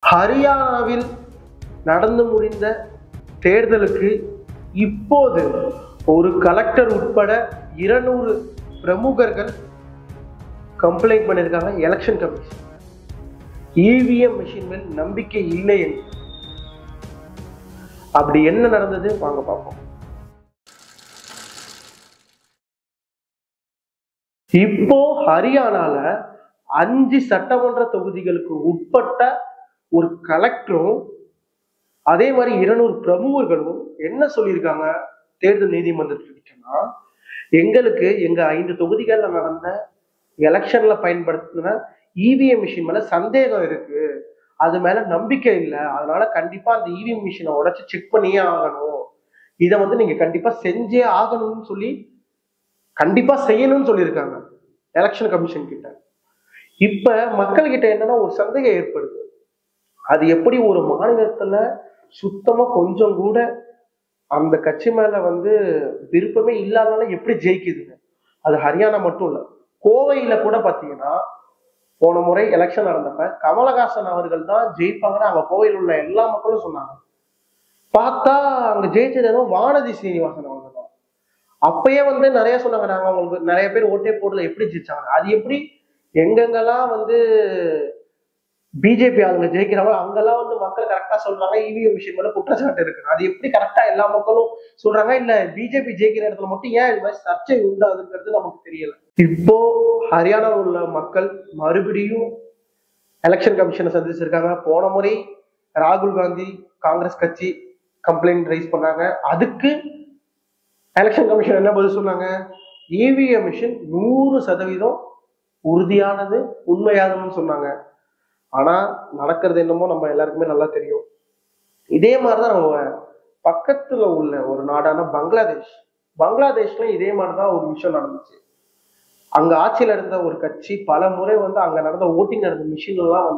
ஹரியானாவில் நடந்து முடிந்த தேர்தலுக்கு இப்போது ஒரு கலெக்டர் உட்பட 200 பிரமுகர்கள் கம்ப்ளைண்ட் பண்ணியிருக்காங்க எலெக்ஷன் கமிஷன். இவிஎம் மிஷின் மேல் நம்பிக்கை இல்லை என்று. அப்படி என்ன நடந்தது வாங்க பார்ப்போம். இப்போ ஹரியானால 5 சட்டமன்ற தொகுதிகளுக்கு உட்பட்ட ஒரு கலெக்டரும் அதே மாதிரி 200 பிரமுகர்களும் என்ன சொல்லியிருக்காங்க தேர்தல் நீதிமன்றத்துக்கிட்டனா, எங்களுக்கு எங்க 5 தொகுதிகள்ல நடந்த எலெக்ஷன்ல பயன்படுத்தின இவிஎம் மிஷின் மேல சந்தேகம் இருக்கு, அது மேல நம்பிக்கை இல்லை, அதனால கண்டிப்பா அந்த இவிஎம் மிஷினை உடைச்சு செக் பண்ணியே ஆகணும், இதை நீங்க கண்டிப்பா செஞ்சே ஆகணும்னு சொல்லி கண்டிப்பா செய்யணும்னு சொல்லியிருக்காங்க எலெக்ஷன் கமிஷன் கிட்ட. இப்ப மக்கள் கிட்ட என்னன்னா ஒரு சந்தேகம் ஏற்படுது, அது எப்படி ஒரு மாநிலத்துல சுத்தமா கொஞ்சம் கூட அந்த கட்சி மேல விருப்பமே இல்லாதனால எப்படி ஜெயிக்குதுங்க. அது ஹரியானா மட்டும் இல்ல, கோவையில கூட பாத்தீங்கன்னா போன முறை எலெக்ஷன் நடந்தப்ப கமலஹாசன் அவர்கள் தான் ஜெயிப்பாங்கன்னு அங்க கோவையில் உள்ள எல்லா மக்களும் சொன்னாங்க. பார்த்தா அங்க ஜெயிச்சது ஏதோ வானதி சீனிவாசன் அவங்க தான். அப்பயே நிறைய சொன்னாங்க, நாங்க அவங்களுக்கு நிறைய பேர் ஓட்டே போடல, எப்படி ஜெயிச்சாங்க, அது எப்படி எங்கெங்கெல்லாம் பிஜேபி ஆளுங்க ஜெயிக்கிறாங்க அங்கெல்லாம் மக்கள் கரெக்டா சொல்றாங்க இவிஎம் மிஷின் மேல குற்றச்சாட்டு இருக்கு, அது எப்படி கரெக்டா எல்லா மக்களும் சொல்றாங்க, இல்ல பிஜேபி ஜெயிக்கிற இடத்துல மட்டும் ஏன் இது மாதிரி சர்ச்சை உண்டாதுங்கிறது நமக்கு தெரியல. இப்போ ஹரியானாவில் உள்ள மக்கள் மறுபடியும் எலெக்ஷன் கமிஷனை சந்திச்சிருக்காங்க. போன முறை ராகுல் காந்தி காங்கிரஸ் கட்சி கம்ப்ளைண்ட் ரைஸ் பண்ணாங்க, அதுக்கு எலெக்ஷன் கமிஷன் என்ன பதில் சொன்னாங்க, இவிஎம் மிஷின் 100% உறுதியானது உண்மையானதுன்னு சொன்னாங்க. ஆனா நடக்கிறது என்னமோ நம்ம எல்லாருக்குமே நல்லா தெரியும். இதே மாதிரிதான் நம்ம பக்கத்துல உள்ள ஒரு நாடான பங்களாதேஷ்ல இதே மாதிரிதான் ஒரு விஷயம் நடந்துச்சு. அங்க ஆட்சியில இருந்த ஒரு கட்சி பல முறை அங்க நடந்த ஓட்டிங் நடந்த மிஷின் எல்லாம்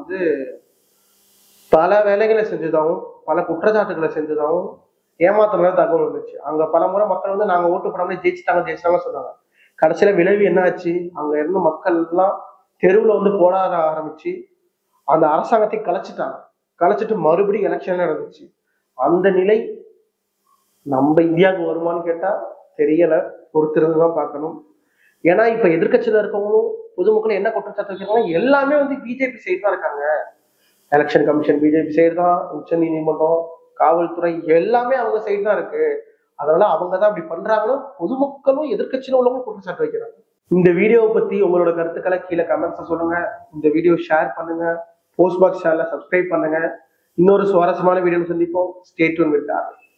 பல வேலைகளை செஞ்சதாகவும் பல குற்றச்சாட்டுகளை செஞ்சதாகவும் ஏமாத்தின தகவல் வந்துச்சு. அங்க பல முறை மக்கள் நாங்க ஓட்டு போடாமலே ஜெயிச்சிட்டாங்க சொன்னாங்க. கடைசியில விளைவு என்ன ஆச்சு, அங்க இருந்த மக்கள் எல்லாம் தெருவுல போராட ஆரம்பிச்சு அந்த அரசாங்கத்தை கலைச்சிட்டு மறுபடியும் எலெக்ஷன் நடந்துச்சு. அந்த நிலை நம்ம இந்தியாவுக்கு வருமானு கேட்டா தெரியல, பொறுத்திருந்துதான் பார்க்கணும். ஏன்னா இப்ப எதிர்கட்சியில இருக்கவங்களும் பொதுமக்கள் என்ன குற்றச்சாட்டு வைக்கிறாங்கன்னா எல்லாமே பிஜேபி சைடு தான் இருக்காங்க. எலெக்ஷன் கமிஷன் பிஜேபி சைடு தான், உச்ச நீதிமன்றம், காவல்துறை எல்லாமே அவங்க சைடு தான் இருக்கு, அதனால அவங்க தான் அப்படி பண்றாங்கன்னு பொதுமக்களும் எதிர்கட்சியில உள்ளவங்களும் குற்றச்சாட்டு வைக்கிறாங்க. இந்த வீடியோவை பத்தி உங்களோட கருத்துக்களை கீழே கமெண்ட்ஸ் சொல்லுங்க. இந்த வீடியோ ஷேர் பண்ணுங்க, போஸ்ட் பாக்ஸ் சேனலை சப்ஸ்கிரைப் பண்ணுங்க. இன்னொரு சுவாரஸ்யமான வீடியோ சந்திப்போம். Stay tune with R.